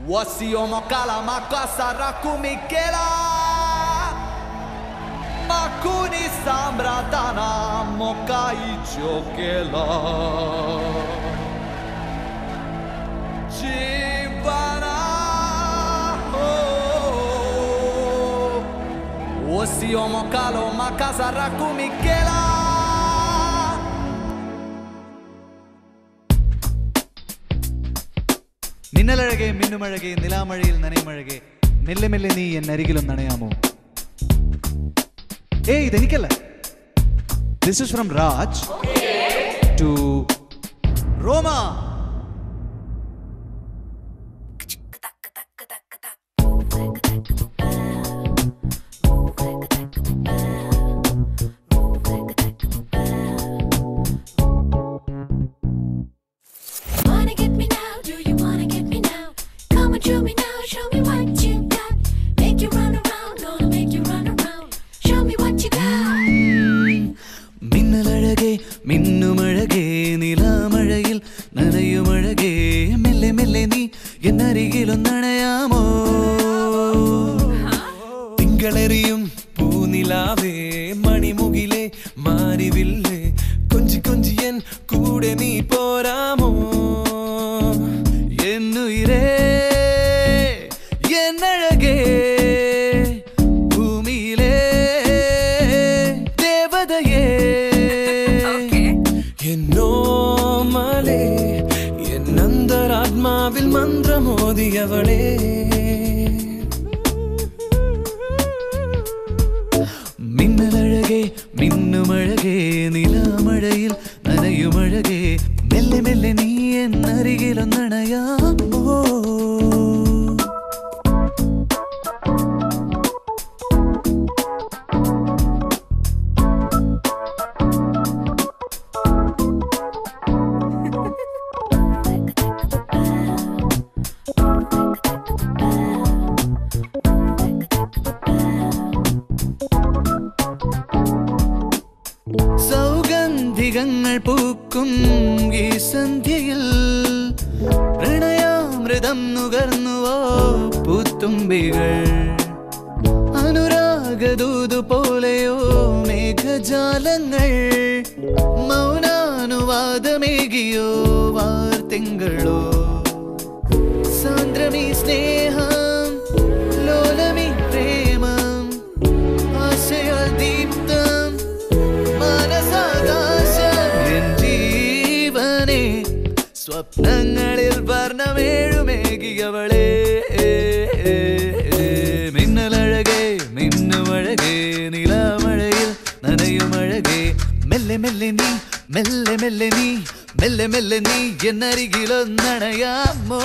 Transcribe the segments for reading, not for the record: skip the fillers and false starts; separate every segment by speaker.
Speaker 1: Wasiomo kala makasa rakumikela Makuni sambratana mokai chokela Chibana Wasiomo kala makasa rakumikela മിന്നലഴകെ മിന്നുമഴകെ നിലാമഴയിൽ നനയുമഴകെ മെല്ലെ മെല്ലെ നീ എന്നരികിലും നനയാമോ ഏയ് ഇതെനിക്കല്ല this is from Raj to Roma
Speaker 2: Show me now, show me what you got. Make you run around, gonna make you run around. Show me what you got.
Speaker 1: മിന്നലഴകെ മിന്നുമഴകെ നിലാമഴയിൽ നനയുമഴകെ മെല്ലെ മെല്ലെ നീ എന്നരികിലൊന്നണയാമോ തിങ്കളെറിയും പൂനിലാവേ മണിമുകിലേ മാരിവില്ലേ കൊഞ്ചി കൊഞ്ചിയൻ കൂടെ നീ പോരാമോ എന്നുയിരേ എന്നഴകേ ഭൂമിയിലേ ദേവതയേ എന്നോമലേ എന്നന്തരാത്മാവിൽ മന്ത്രമോദിയവളേ മിന്നലഴകേ മിന്നുമഴകേ നിലാമഴയിൽ നനയുമഴകേ മെല്ലെ മെല്ലെ നീ എന്നരികിലൊന്നണയാമോ സൗഗന്ധികങ്ങൾ പൂക്കും ഈ സന്ധ്യയിൽ പ്രണയാമൃതം നുകർന്നുവോ പൂത്തുമ്പികൾ അനുരാഗദൂതു പോലെയോ മേഘജാലങ്ങൾ മൗനാനുവാദമേകിയോ വാർത്തിങ്കളോ സാന്ദ്രമീ സ്നേഹം ലോലമീ പ്രേമം ആശയാൽ ദീപ്തം സ്വപ്നങ്ങളിൽ വർണ്ണമേഴുമേകിയവളേ മിന്നലഴകേ മിന്നുമഴകേ നിലാമഴയിൽ നനയുമഴകേ മെല്ലെ മെല്ലെ നീ മെല്ലെ മെല്ലെ നീ മെല്ലെ മെല്ലെ നീ എന്നരികിലൊന്നണയാമോ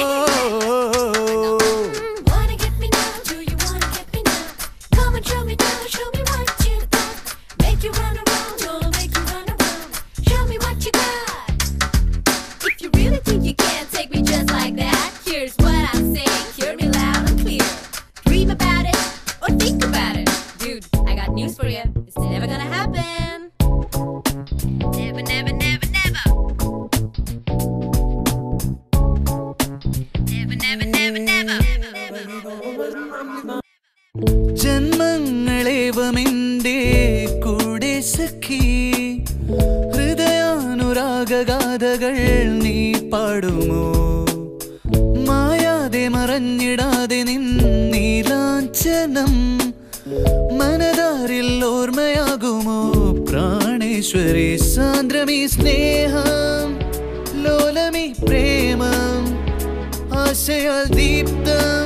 Speaker 2: You can't take me just like that. Here's what I'm saying, hear me loud and clear. Dream about it or think about it. Dude, I got news for you. It's never gonna happen. Never, never, never, never. Never, never, never, never.
Speaker 1: ജന്മങ്ങളേവമെന്റെ കൂടെ സഖി ഹൃദയാനുരാഗഗാഥകൾ നീ പാടുമോ മായാതെ മറഞ്ഞിടാതെ നീലാഞ്ചനം മനതാരിൽ ഓർമ്മയാകുമോ പ്രാണേശ്വരി സാന്ദ്രമീ സ്നേഹം ലോലമീ പ്രേമം ആശയാൽ ദീപ്തം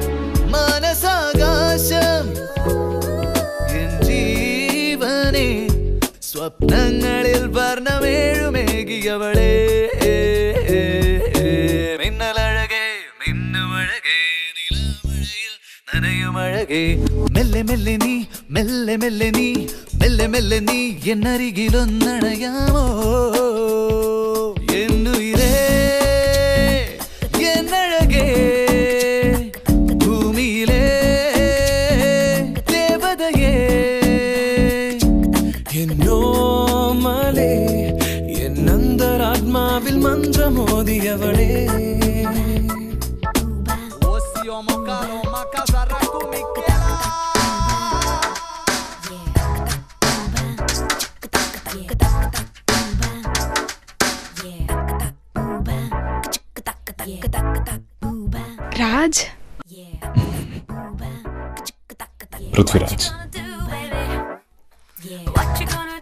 Speaker 1: മാനസാകാശം N ജീവനേ സ്വപ്നങ്ങളിൽ വർണ്ണമേഴുമേകിയവളേ മിന്നലഴകേ മിന്നുമഴകേ നിലാമഴയിൽ നനയുമഴകേ മെല്ലെ മെല്ലെ നീ മെല്ലെ മെല്ലെ നീ മെല്ലെ മെല്ലെ നീ എന്നരികിലൊന്നണയാമോ എന്നുയിരേ എന്നഴകേ ഭൂമിയിലേ ദേവതയേ എന്നോമലേ എന്നന്തരാത്മാവിൽ മന്ത്രമോദിയവളേ Jomo Caro, Macazarraco, Michela.
Speaker 3: Raj
Speaker 4: Prithviraj.
Speaker 2: What you gonna